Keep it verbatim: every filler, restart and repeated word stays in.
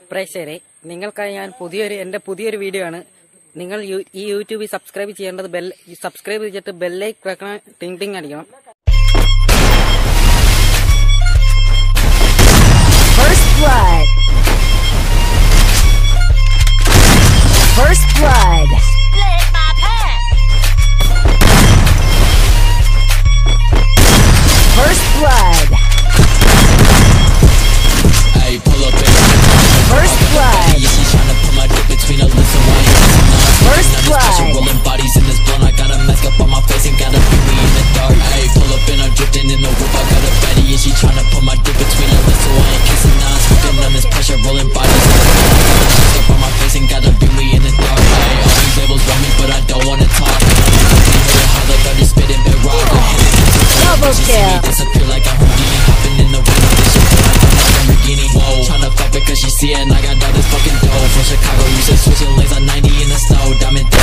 പ്രേക്ഷകരെ, നിങ്ങൾക്കായി ഞാൻ പുതിയൊരു എൻ്റെ പുതിയൊരു വീഡിയോ ആണ്. നിങ്ങൾ ഈ യൂട്യൂബിൽ സബ്സ്ക്രൈബ് ചെയ്യേണ്ടത് ബെൽ സബ്സ്ക്രൈബ് ചെയ്തിട്ട് ബെല്ലൈക്കൺ വെക്കണം, ടിങ് ടിങ് അടിക്കണം. First blood. First blood. Split my pack. First blood. Hey, pull up in. First blood. Yeah, she's trying to put my dick between her lips and wine. First blood. Rolling bodies in this blunt. I got a mask up on my face and got a beat me in the dark. Hey, pull up in, I'm drifting in the whip. I got a Betty and she trying to put my dick between her lips so I ain't kissing none. Smoking on this pressure, rolling bodies in this blunt. I got a mask up on my face and got a beat me in the dark. Hey, all these labels want me, but I don't wanna talk. Holler, they're just spitting big rock. Double kill. Disappear like a Houdini, hopping in the window. This shit feel like I'm a Lamborghini. Whoa, tryna fuck it 'cause she see it and I got all this fucking dough. From Chicago, used to switching lanes on ninety in the snow. Diamond